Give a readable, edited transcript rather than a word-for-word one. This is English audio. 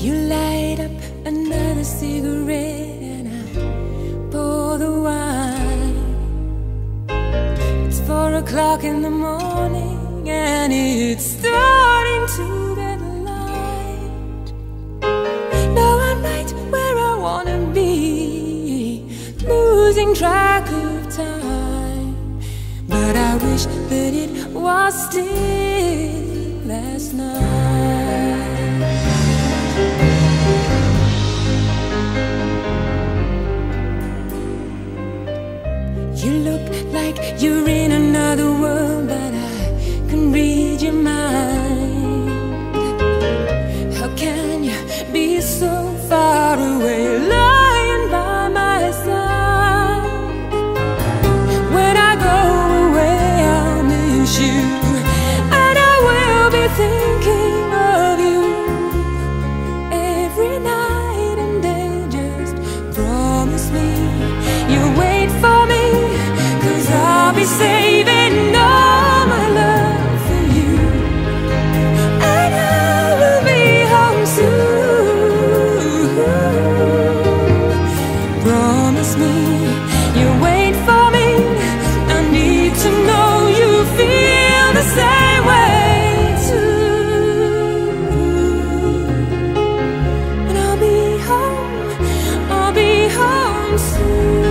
You light up another cigarette and I pour the wine. It's 4 o'clock in the morning and it's starting to get light. Now I'm right where I wanna be, losing track of time. But I wish that it was still last night. You look like you're in another world, but I can read your mind. How can you be so far away, lying by my side? When I go away, I'll miss you, and I will be thinking of you every night and day. Just promise me you'll wait for me, 'cause I'll be saving all my love for you, and I will be home soon. Promise me you'll wait for me. I need to know you feel the same way too. And I'll be home soon.